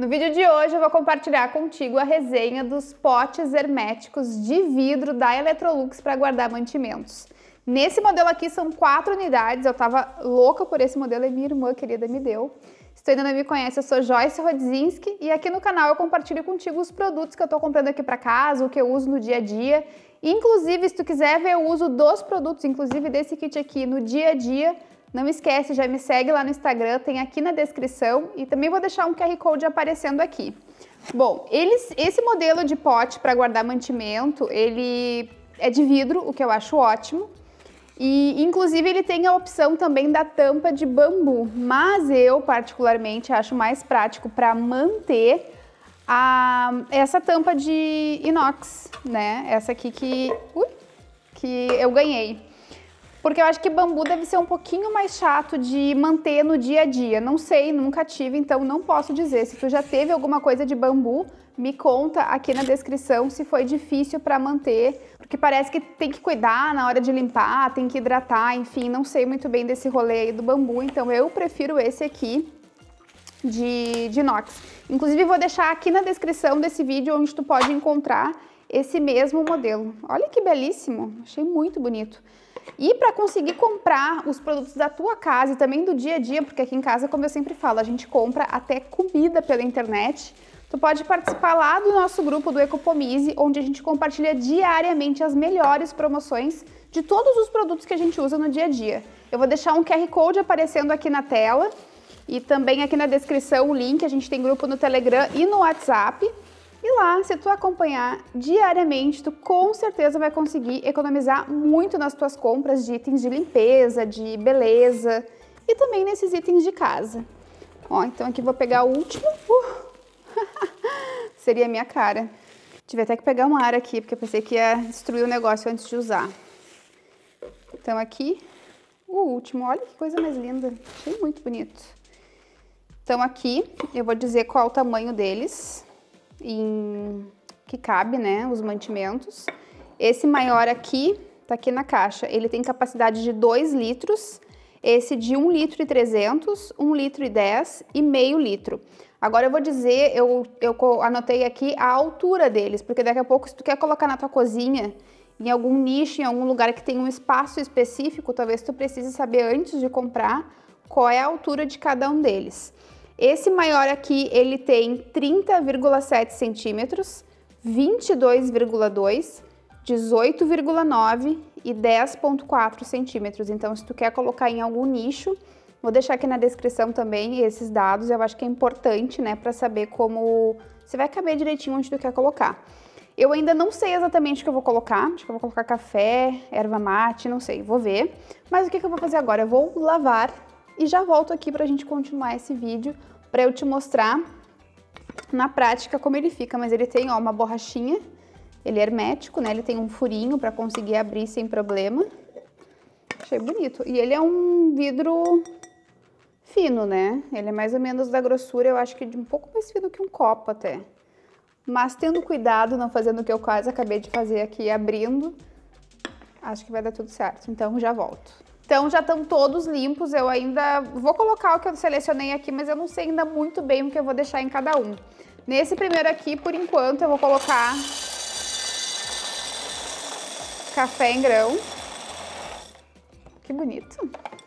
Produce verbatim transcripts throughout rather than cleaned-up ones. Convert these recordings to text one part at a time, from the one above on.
No vídeo de hoje eu vou compartilhar contigo a resenha dos potes herméticos de vidro da Electrolux para guardar mantimentos. Nesse modelo aqui são quatro unidades, eu tava louca por esse modelo e minha irmã querida me deu. Se tu ainda não me conhece, eu sou Joyce Rodzinski e aqui no canal eu compartilho contigo os produtos que eu tô comprando aqui para casa, o que eu uso no dia a dia. Inclusive, se tu quiser ver o uso dos produtos, inclusive desse kit aqui no dia a dia, não esquece, já me segue lá no Instagram, tem aqui na descrição e também vou deixar um Q R Code aparecendo aqui. Bom, eles, esse modelo de pote para guardar mantimento, ele é de vidro, o que eu acho ótimo. E inclusive ele tem a opção também da tampa de bambu, mas eu particularmente acho mais prático para manter a, essa tampa de inox, né? Essa aqui que, ui, que eu ganhei. Porque eu acho que bambu deve ser um pouquinho mais chato de manter no dia a dia. Não sei, nunca tive, então não posso dizer. Se tu já teve alguma coisa de bambu, me conta aqui na descrição se foi difícil para manter. Porque parece que tem que cuidar na hora de limpar, tem que hidratar, enfim, não sei muito bem desse rolê aí do bambu. Então eu prefiro esse aqui de, de inox. Inclusive vou deixar aqui na descrição desse vídeo onde tu pode encontrar esse mesmo modelo. Olha que belíssimo, achei muito bonito. E para conseguir comprar os produtos da tua casa e também do dia a dia, porque aqui em casa, como eu sempre falo, a gente compra até comida pela internet, tu pode participar lá do nosso grupo do Ecopomise, onde a gente compartilha diariamente as melhores promoções de todos os produtos que a gente usa no dia a dia. Eu vou deixar um Q R Code aparecendo aqui na tela e também aqui na descrição o link, a gente tem grupo no Telegram e no WhatsApp. E lá, se tu acompanhar diariamente, tu com certeza vai conseguir economizar muito nas tuas compras de itens de limpeza, de beleza e também nesses itens de casa. Ó, então aqui vou pegar o último. Uh! Seria a minha cara. Tive até que pegar uma ar aqui, porque eu pensei que ia destruir o negócio antes de usar. Então aqui, o último. Olha que coisa mais linda. Achei muito bonito. Então aqui, eu vou dizer qual é o tamanho deles. Em, que cabe, né, os mantimentos. Esse maior aqui, tá aqui na caixa, ele tem capacidade de dois litros, esse de um litro e trezentos, um litro e dez e meio litro. Agora eu vou dizer, eu, eu anotei aqui a altura deles, porque daqui a pouco se tu quer colocar na tua cozinha, em algum nicho, em algum lugar que tem um espaço específico, talvez tu precise saber antes de comprar qual é a altura de cada um deles. Esse maior aqui, ele tem trinta vírgula sete centímetros, vinte e dois vírgula dois, dezoito vírgula nove e dez vírgula quatro centímetros. Então, se tu quer colocar em algum nicho, vou deixar aqui na descrição também esses dados. Eu acho que é importante, né, para saber como você vai caber direitinho onde tu quer colocar. Eu ainda não sei exatamente o que eu vou colocar. Acho que eu vou colocar café, erva mate, não sei, vou ver. Mas o que que eu vou fazer agora? Eu vou lavar e já volto aqui pra gente continuar esse vídeo, para eu te mostrar na prática como ele fica. Mas ele tem, ó, uma borrachinha, ele é hermético, né? Ele tem um furinho para conseguir abrir sem problema. Achei bonito. E ele é um vidro fino, né? Ele é mais ou menos da grossura, eu acho que de um pouco mais fino que um copo até. Mas tendo cuidado, não fazendo o que eu quase acabei de fazer aqui, abrindo, acho que vai dar tudo certo. Então já volto. Então já estão todos limpos, eu ainda vou colocar o que eu selecionei aqui, mas eu não sei ainda muito bem o que eu vou deixar em cada um. Nesse primeiro aqui, por enquanto, eu vou colocar café em grão. Que bonito.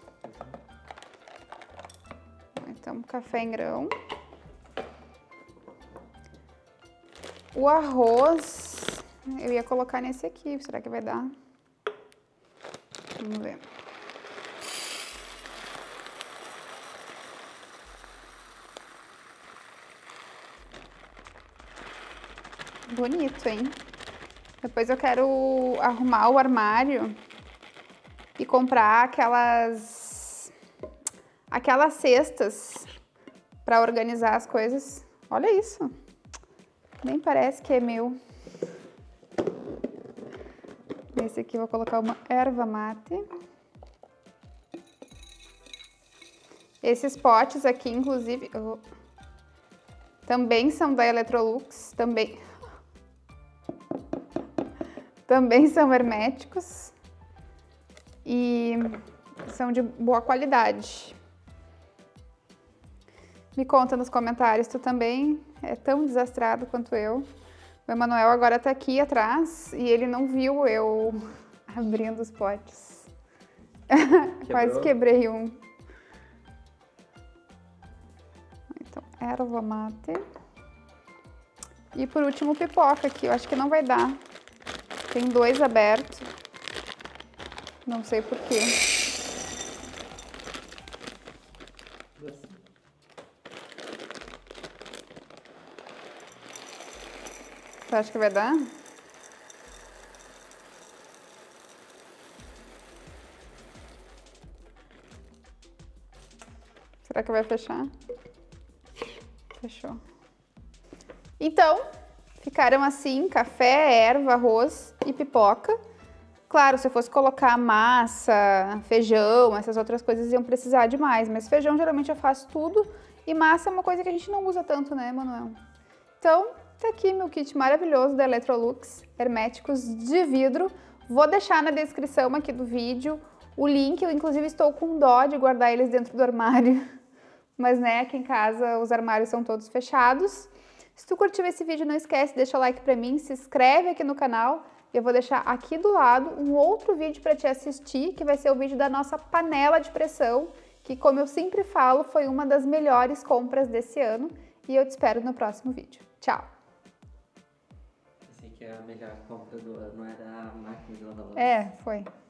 Então, café em grão. O arroz, eu ia colocar nesse aqui, será que vai dar? Vamos ver. Bonito, hein? Depois eu quero arrumar o armário e comprar aquelas aquelas cestas para organizar as coisas. Olha isso. Nem parece que é meu. Nesse aqui eu vou colocar uma erva mate. Esses potes aqui, inclusive, oh, também são da Electrolux, também... Também são herméticos e são de boa qualidade. Me conta nos comentários, tu também é tão desastrado quanto eu. O Emanuel agora tá aqui atrás e ele não viu eu abrindo os potes. Quase quebrei um. Então, erva mate. E por último, pipoca aqui. Eu acho que não vai dar. Tem dois abertos. Não sei porquê. Você acha que vai dar? Será que vai fechar? Fechou. Então, ficaram assim, café, erva, arroz e pipoca. Claro, se eu fosse colocar massa, feijão, essas outras coisas iam precisar de mais, mas feijão geralmente eu faço tudo e massa é uma coisa que a gente não usa tanto, né, Manuel? Então, tá aqui meu kit maravilhoso da Electrolux, herméticos de vidro. Vou deixar na descrição aqui do vídeo o link, eu inclusive estou com dó de guardar eles dentro do armário, mas né, aqui em casa os armários são todos fechados. Se tu curtiu esse vídeo, não esquece, deixa o like pra mim, se inscreve aqui no canal. Eu vou deixar aqui do lado um outro vídeo para te assistir, que vai ser o vídeo da nossa panela de pressão, que como eu sempre falo, foi uma das melhores compras desse ano. E eu te espero no próximo vídeo. Tchau! Pensei que a melhor compra do ano era a máquina de lavar louça. É, foi.